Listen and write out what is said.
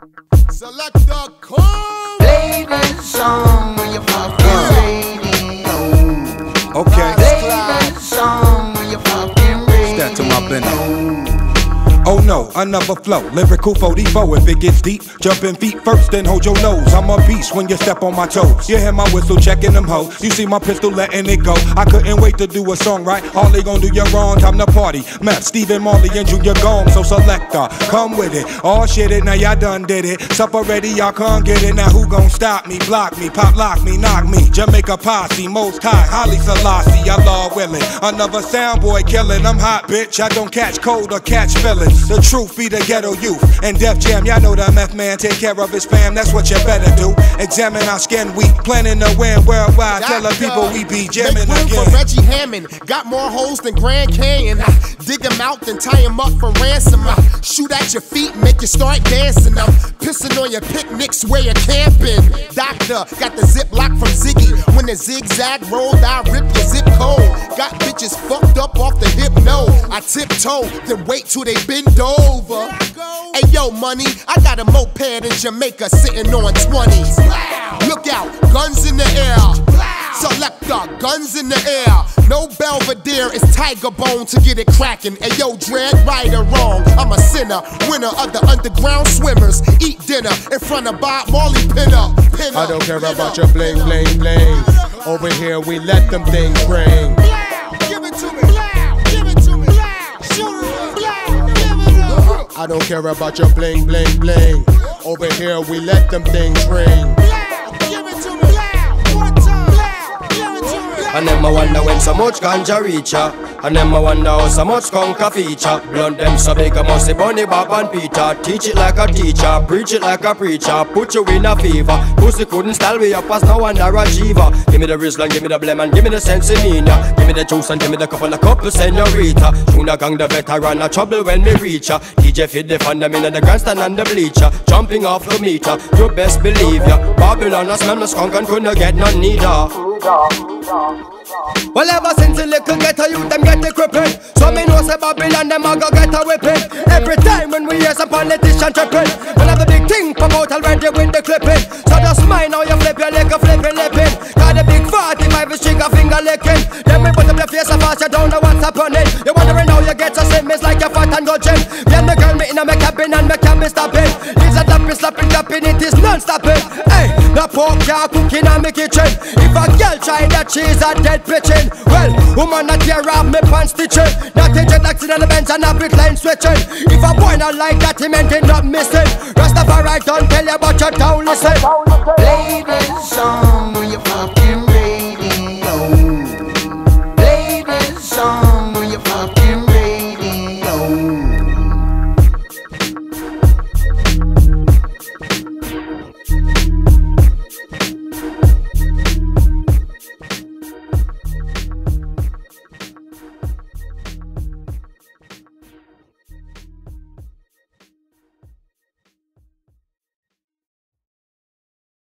Select the call. Play that song when you fucking radio. Okay. Play that song when you fucking radio. Step to my business. Oh no, another flow, lyrical 44. If it gets deep, jump in feet first, then hold your nose. I'm a beast when you step on my toes. You hear my whistle checking them hoes. You see my pistol letting it go. I couldn't wait to do a song, right? All they gon' do you wrong, time to party. Meth, Stephen Marley and Junior Gong. So selector, come with it. Oh shit it, now y'all done did it. Supper ready, y'all can't get it. Now who gon' stop me, block me, pop lock me, knock me. Jamaica posse, most high, Holly Selassie, Allah willing. Another sound boy killing. I'm hot, bitch. I don't catch cold or catch feelings. The truth be the ghetto youth and Def Jam. Y'all know the meth man take care of his fam. That's what you better do. Examine our skin, we planning to win worldwide. Tell the people we be jamming again. For Reggie Hammond, got more hoes than Grand Canyon. Dig him out, then tie him up for ransom. Shoot at your feet, make you start dancing. I'm pissing on your picnics where you're camping. Doctor, got the zip lock from Ziggy. When the zigzag rolled, I rip your zip code. Got bitches fucked up off the hypno. I tiptoe, then wait till they bend over. Hey yo, money, I got a moped in Jamaica sitting on 20s. Look out, guns in the air. Selector, guns in the air. No Belvedere, it's Tiger Bone to get it cracking. Hey yo, Dread, right or wrong, I'm a sinner. Winner of the underground swimmers. Eat dinner in front of Bob Marley pinner. I don't care about your bling, bling, bling. Over here, we let them things ring. Give it to me. Give it to me. Shoot it. I don't care about your bling, bling, bling. Over here, we let them things ring. And them I wonder when so much ganja reach ya. And them I wonder how so much conquer feature. Blunt them so big I must say Bunny, Bob and Peter. Teach it like a teacher, preach it like a preacher. Put you in a fever. Pussy couldn't style me up as no underachiever. Give me the Rizla, give me the blem and give me the sense in ya. Give me the juice and give me the couple senorita. Tuna gang the veteran a trouble when me reach ya. DJ feed the fan them in the grandstand and the bleacher. Jumping off the meter, you best believe ya. Babylon a smell no skunk and couldn't get none neither. Well, ever since the little ghetto youth, them get the crippin'. So me know say Babylon, them a go get a whipping. Every time when we hear some politician trippin', we'll have the big thing come out already with the clipping. So just mind how you flip your leg, flipping lippin'. Got the big 45 is trigger finger licking. Then we put up the face so fast you don't know what's happening. You wondering how you get so slim, it's like you're fat and go gym. Me and the girl meeting on my cabin and me can't be stopping. It's a tapping, slapping, tapping, it is non-stopping. Hey, the pork car cooking on my kitchen. If a girl try that, she's a dead pitching. Well, woman not tear off me pants stitching. Not a jet accident on the bench and a bit line switching. If a boy not like that, he meant it not missing. Rastafari don't tell you but you don't listen.